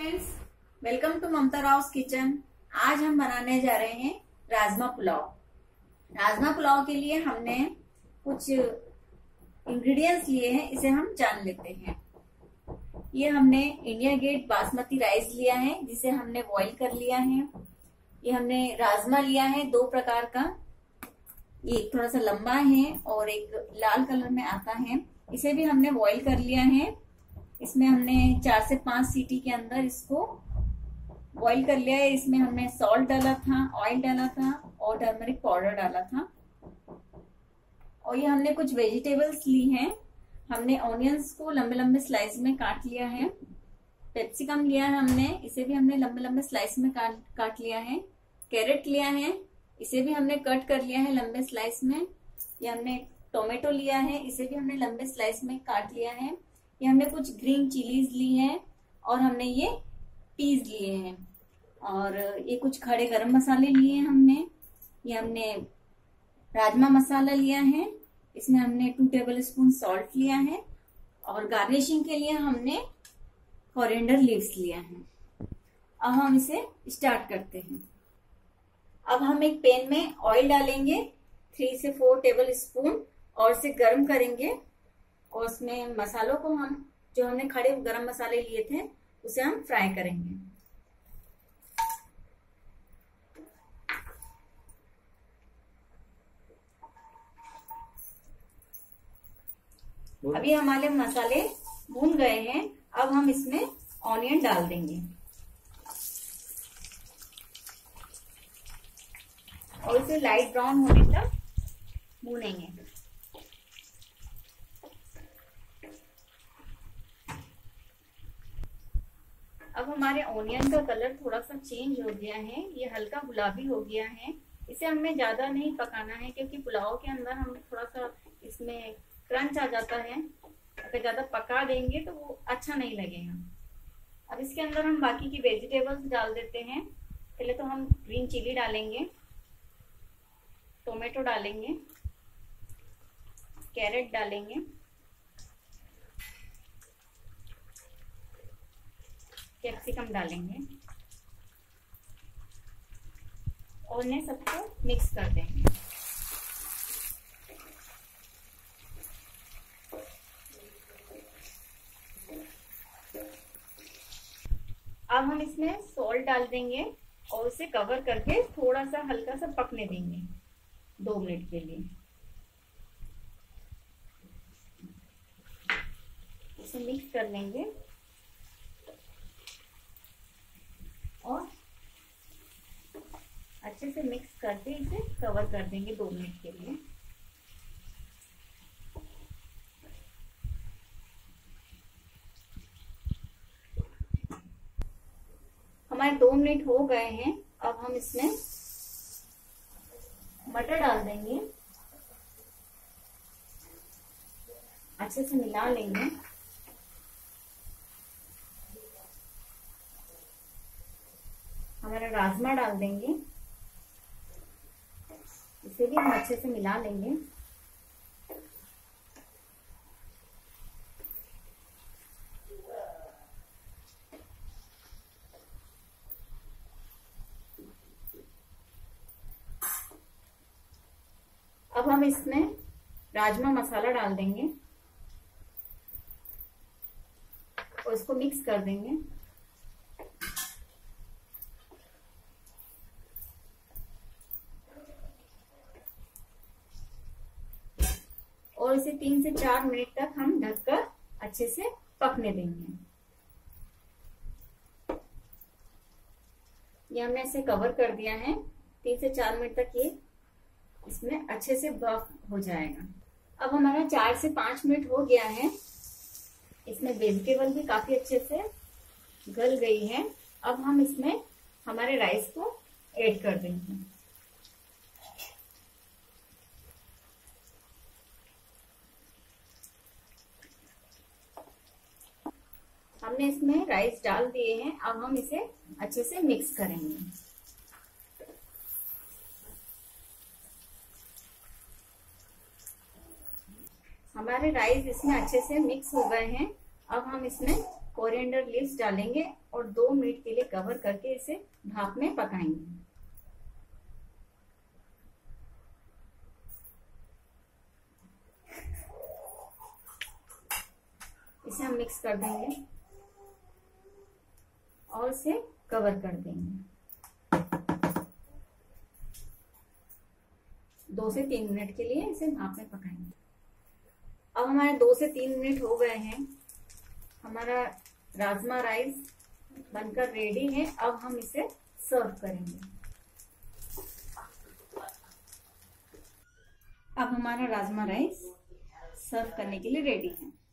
Friends, welcome to Mamta Rao's kitchen. आज हम बनाने जा रहे हैं राजमा पुलाव। राजमा पुलाव के लिए हमने कुछ इंग्रेडिएंट्स लिए हैं, इसे हम जान लेते हैं। ये हमने इंडिया गेट बासमती राइस लिया है, जिसे हमने बॉईल कर लिया है। ये हमने राजमा लिया है दो प्रकार का, एक थोड़ा सा लंबा है और एक लाल कलर में आता है। इसे भी हमने बॉईल कर लिया है। इसमें हमने 4 से 5 सीटी के अंदर इसको बॉईल कर लिया है। इसमें हमने सॉल्ट डाला था, ऑयल डाला था और टर्मरिक पाउडर डाला था। और ये हमने कुछ वेजिटेबल्स ली हैं। हमने ऑनियंस को लंबे लंबे स्लाइस में काट लिया है। पेप्सिकम लिया है हमने, इसे भी हमने लंबे लंबे स्लाइस में काट लिया है। कैरेट लिया है, इसे भी हमने कट कर लिया है लंबे स्लाइस में। ये हमने टोमेटो लिया है, इसे भी हमने लंबे स्लाइस में काट लिया है। ये हमने कुछ ग्रीन चिलीज ली है और हमने ये पीस लिए हैं। और ये कुछ खड़े गरम मसाले लिए हैं हमने। ये हमने राजमा मसाला लिया है, इसमें हमने 2 टेबलस्पून सॉल्ट लिया है। और गार्निशिंग के लिए हमने कोरिएंडर लीव्स लिया है। अब हम इसे स्टार्ट करते हैं। अब हम एक पैन में ऑयल डालेंगे 3 से 4 टेबल स्पून और इसे गर्म करेंगे। और उसमें मसालों को हम जो हमने खड़े गरम मसाले लिए थे उसे हम फ्राई करेंगे। अभी हमारे मसाले भून गए हैं। अब हम इसमें ऑनियन डाल देंगे और इसे लाइट ब्राउन होने तक भूनेंगे। अब हमारे ऑनियन का कलर थोड़ा सा चेंज हो गया है, ये हल्का गुलाबी हो गया है। इसे हमें ज्यादा नहीं पकाना है, क्योंकि पुलाव के अंदर हमें थोड़ा सा इसमें क्रंच आ जाता है। अगर ज्यादा पका देंगे तो वो अच्छा नहीं लगेगा। अब इसके अंदर हम बाकी की वेजिटेबल्स डाल देते हैं। पहले तो हम ग्रीन चिली डालेंगे, टोमेटो डालेंगे, कैरेट डालेंगे, कैप्सिकम डालेंगे और इन्हें सबको मिक्स कर देंगे। अब हम इसमें सॉल्ट डाल देंगे और उसे कवर करके थोड़ा सा हल्का सा पकने देंगे 2 मिनट के लिए। इसे मिक्स कर लेंगे और अच्छे से मिक्स करके इसे कवर कर देंगे 2 मिनट के लिए। हमारे 2 मिनट हो गए हैं। अब हम इसमें मटर डाल देंगे, अच्छे से मिला लेंगे। हमारा राजमा डाल देंगे, इसे भी हम अच्छे से मिला लेंगे। अब हम इसमें राजमा मसाला डाल देंगे और इसको मिक्स कर देंगे। और इसे 3 से 4 मिनट तक हम ढककर अच्छे से पकने देंगे। ये हमने इसे कवर कर दिया है। 3 से 4 मिनट तक ये इसमें अच्छे से बफ हो जाएगा। अब हमारा 4 से 5 मिनट हो गया है। इसमें वेजिटेबल भी काफी अच्छे से गल गई है। अब हम इसमें हमारे राइस को ऐड कर देंगे। हमने इसमें राइस डाल दिए हैं। अब हम इसे अच्छे से मिक्स करेंगे। हमारे राइस इसमें अच्छे से मिक्स हो गए हैं। अब हम इसमें कोरिएंडर लीव्स डालेंगे और 2 मिनट के लिए कवर करके इसे भाप में पकाएंगे। इसे हम मिक्स कर देंगे और इसे कवर कर देंगे। 2 से 3 मिनट के लिए इसे भाप में पकाएंगे। अब हमारे 2 से 3 मिनट हो गए हैं। हमारा राजमा राइस बनकर रेडी है। अब हम इसे सर्व करेंगे। अब हमारा राजमा राइस सर्व करने के लिए रेडी है।